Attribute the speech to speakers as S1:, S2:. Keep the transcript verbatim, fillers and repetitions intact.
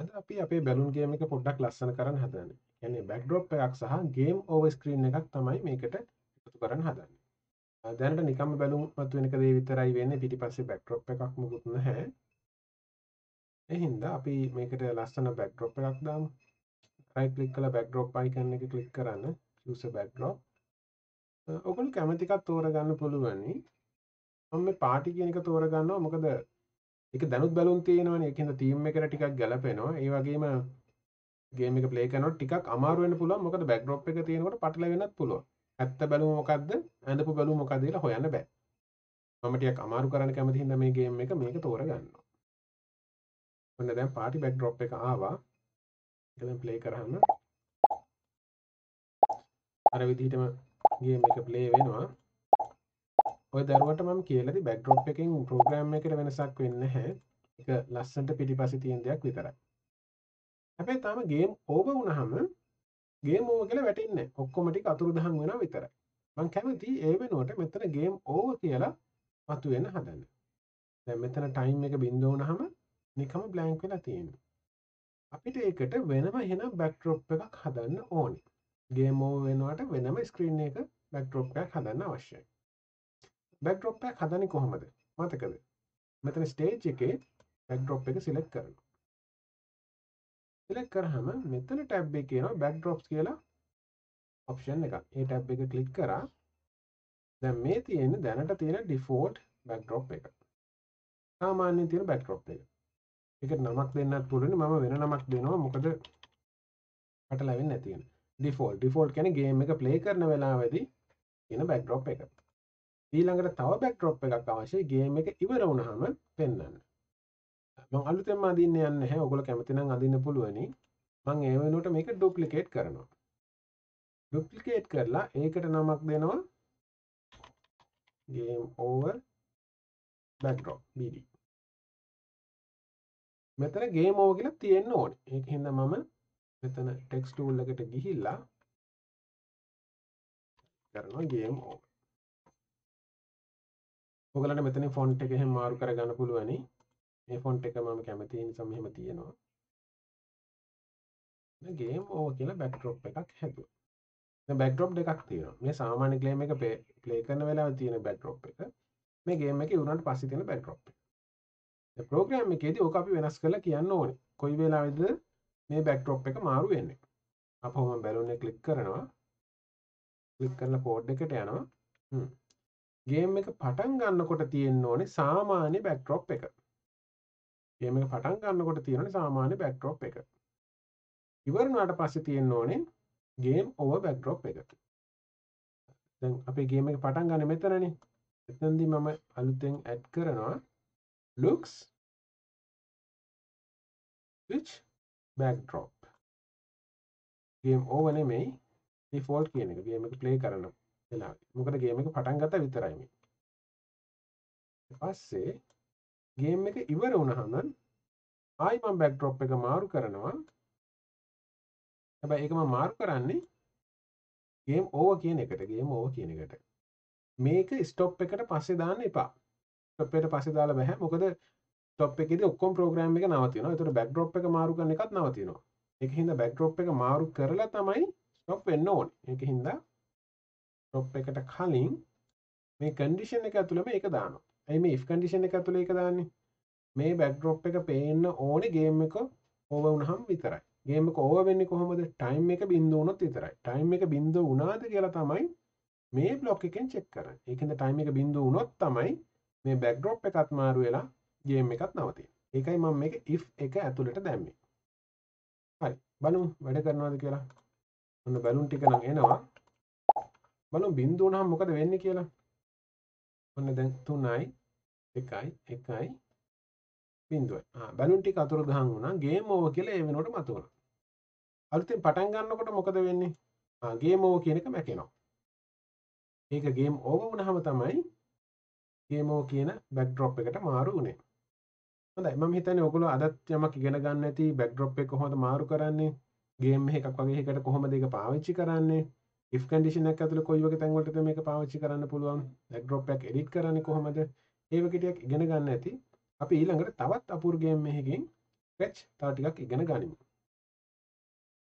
S1: අද අපි අපේ බැලුන් ගේම් එක පොඩ්ඩක් ලස්සන කරන්න හදන්නේ. කියන්නේ බෑක්ඩ්‍රොප් එකක් සහ ගේම් ඕවර් ස්ක්‍රීන් එකක් තමයි මේකට එකතු කරන්න හදන්නේ. අ, දැනට නිකම්ම බැලුම් මතුවෙන එක දේ විතරයි වෙන්නේ. පිටිපස්සේ බෑක්ඩ්‍රොප් එකක් මොකුත් නැහැ. ඒ හින්දා අපි මේකට ලස්සන බෑක්ඩ්‍රොප් එකක් දාමු. රයිට් ක්ලික් කරලා බෑක්ඩ්‍රොප් අයිකන් එක ක්ලික් කරන්න. choose a backdrop. අ, ඔයගොල්ලෝ කැමති එකක් තෝරගන්න පුළුවනි. මම මේ පාටි කියන එක තෝරගන්නවා. මොකද ඒක දැනුත් බැලුම් තියෙනවනේ. ඒකින්ද තීම් එකට ටිකක් ගැලපෙනවා. ඒ වගේම ගේම් එක ප්ලේ කරනකොට ටිකක් අමාරු වෙන්න පුළුවන්. මොකද බෑක්ඩ්‍රොප් එක තියෙනකොට පටලවෙන්නත් පුළුවන්. ඇත්ත බැලුම මොකද්ද? ඇඳපු බැලුම මොකද්ද කියලා හොයන්න බෑ. මම ටිකක් අමාරු කරන්න කැමති හින්දා මේ ගේම් එක මේක තෝරගන්නවා. ඔන්න දැන් පාටි බෑක්ඩ්‍රොප් එක ආවා. ඒක දැන් ප්ලේ කරාම අර විදිහටම ගේම් එක ප්ලේ වෙනවා. ඔය දරුවට මම කියලාදී බෑක්ඩ්‍රොප් එකෙන් ප්‍රෝග්‍රෑම් එකකට වෙනසක් වෙන්නේ නැහැ. ඒක ලස්සනට පිටිපස්සේ තියෙන දෙයක් විතරයි. හැබැයි තාම ගේම් ඕවර් වුණාම ගේම් ඕවර් කියලා වැටෙන්නේ නැහැ. ඔක්කොම ටික අතුරුදහන් වෙනවා විතරයි. මම කැමති ඒ වෙනුවට මෙතන ගේම් ඕවර් කියලා මතුවෙන්න හදන්න. දැන් මෙතන ටයිම් එක බින්දුව වුණාම නිකම්ම බ්ලැන්ක් වෙලා තියෙනවා. අපිට ඒකට වෙනම එහෙනම් බෑක්ඩ්‍රොප් එකක් හදන්න ඕනේ. ගේම් ඕවර් වෙනවට වෙනම ස්ක්‍රීන් එක බෑක්ඩ්‍රොප් එකක් හදන්න අවශ්‍යයි. බෑක්ඩ්‍රොප් එකක් හදන්නේ කොහොමද? මතකද? මෙතන ස්ටේජ් එකේ බෑක්ඩ්‍රොප් එක සිලෙක්ට් කරනවා. සිලෙක්ට් කරාම මෙතන ටැබ් එකේ එනවා බෑක්ඩ්‍රොප්ස් කියලා ඔප්ෂන් එකක්. ඒ ටැබ් එක ක්ලික් කරා. දැන් මේ තියෙන දැනට තියෙන ඩිෆෝල්ට් බෑක්ඩ්‍රොප් එක. සාමාන්‍යයෙන් තියෙන බෑක්ඩ්‍රොප් එක. ඒකට නමක් දෙන්නත් පුළුවන්. මම වෙන නමක් දෙනවා. මොකද පටලැවෙන්නේ නැති වෙන. ඩිෆෝල්ට් ඩිෆෝල්ට් කියන්නේ ගේම් එක ප්ලේ කරන වෙලාවේදී තියෙන බෑක්ඩ්‍රොප් එක. ඊළඟට තව බෑක්ඩ්‍රොප් එකක් අවශ්‍යයි ගේම් එක ඉවර වුණාම පෙන්වන්න. මම අලුතෙන්ම අදින්න යන්නේ නැහැ. ඔයගොල්ලෝ කැමති නම් අදින්න පුළුවනි. මම ඒ වෙනුවට මේක ඩුප්ලිකේට් කරනවා. ඩුප්ලිකේට් කරලා ඒකට නමක් දෙනවා game over backdrop bd. මෙතන game over කියලා තියෙන්න ඕනේ. ඒක හින්දා මම මෙතන text tool එකට ගිහිල්ලා කරනවා game over. ඔයගලන්ට මෙතනින් font එක එහෙම මාරු කරගන්න පුළුවනි. මේ font එක මම කැමති නිසා මෙහෙම තියෙනවා. game over කියලා backdrop එකක් හැදුවා. දැන් backdrop දෙකක් තියෙනවා. මේ සාමාන්‍ය game එක play කරන වෙලාවේ තියෙන backdrop එක. මේ game එක ඉවරනට පස්සේ තියෙන backdrop එක. දැන් program එකේදී ඕක අපි වෙනස් කරලා කියන්න ඕනේ. කොයි වෙලාවෙද මේ backdrop එක මාරු වෙන්නේ. අපහු මම බැලුන් එක ක්ලික් කරනවා. ක්ලික් කරලා කෝඩ් එකට යනවා. හ්ම්. ගේම් එක පටන් ගන්නකොට තියෙන්න ඕනේ සාමාන්‍ය backdrop එක. ගේම් එක පටන් ගන්නකොට තියෙන්නේ සාමාන්‍ය backdrop එක. ඉවර වුණාට පස්සේ තියෙන්න ඕනේ game over backdrop එක. දැන් අපේ ගේම් එක පටන් ගන්න මෙතනනේ. එතනදී මම අලුතෙන් ඇඩ් කරනවා looks switch backdrop. Game over නෙමෙයි ඩිෆෝල්ට් කියන එක. ගේම් එක ප්ලේ කරන වෙලාවේ. මොකද ගේම් එක පටන් ගත්තා විතරයි මේ. ඊට පස්සේ ගේම් එක ඉවර වුණාම ආයි මම බෑක්ඩ්‍රොප් එක මාරු කරනවා. හැබැයි ඒක මම මාරු කරන්නේ ගේම් ඕවර් කියන එකට. ගේම් ඕවර් කියන එකට. මේක ස්ටොප් එකට පස්සේ දාන්න එපා. ස්ටොප් එකට පස්සේ දාලා බෑ. මොකද ස්ටොප් එකේදී ඔක්කොම ප්‍රෝග්‍රෑම් එක නවතිනවා. ඒතකොට බෑක්ඩ්‍රොප් එක මාරු කරන එකත් නවතිනවා. ඒක හින්දා බෑක්ඩ්‍රොප් එක මාරු කරලා තමයි ස්ටොප් වෙන්න ඕනේ. ඒක හින්දා ස්ටොප් එකට කලින් මේ කන්ඩිෂන් එක ඇතුළේම ඒක දානවා. ඇයි මේ if කන්ඩිෂන් එක ඇතුළේ ඒක දාන්නේ? මේ බෑක්ඩ්‍රොප් එක පේන්න ඕනේ ගේම් එක ඕවර් වුණාම විතරයි. ගේම් එක ඕවර් වෙන්නේ කොහොමද? ටයිම් එක බින්දුව වුණොත් විතරයි. ටයිම් එක බින්දුව වුණාද කියලා තමයි මේ බ්ලොක් එකෙන් චෙක් කරන්නේ. ඒකෙන්ද ටයිම් එක බින්දුව වුණොත් තමයි මේ බෑක්ඩ්‍රොප් එකත් මාරු වෙලා ගේම් එකත් නවතින්නේ. ඒකයි මම මේක if එක ඇතුළට දැම්මේ. හරි. බලමු වැඩ කරනවද කියලා. ඔන්න බැලුන් ටික නම් එනවා. බලමු බින්දුව වුණාම මොකද වෙන්නේ කියලා. ඔන්න දැන් තුනයි එකයි එකයි බින්දුවයි. ආ බැලුන් ටික අතුරුදහන් වුණා. ගේම් ඕවර් කියලා ඒ වෙනකොට මතුවනවා. අලුතෙන් පටන් ගන්නකොට මොකද වෙන්නේ? ආ ගේම් ඕවර් කියන එක මැකෙනවා. ඒක ගේම් ඕවර් වුණාම තමයි ගේම් ඕවර් කියන බෑක්ඩ්‍රොප් එකට මාරු වුනේ. හොඳයි මම හිතන්නේ ඔයගොල්ලෝ අදත් යමක් ඉගෙන ගන්න ඇති බෑක්ඩ්‍රොප් එක කොහොමද මාරු කරන්නේ? ගේම් එකක් වගේ එකකට කොහොමද ඒක පාවිච්චි කරන්නේ? if කන්ඩිෂන් එකක් ඇතුළේ කොයි වගේ තැන් වලටද මේක පාවිච්චි කරන්න පුළුවන්? බෑක්ඩ්‍රොප් එකක් එඩිට් කරන්නේ කොහොමද? ඒ වගේ ටිකක් ඉගෙන ගන්න ඇති. අපි ඊළඟට තවත් අපූර්ව ගේම් එකකින් ස්ක්‍රැච් තව ටිකක් ඉගෙන ගනිමු.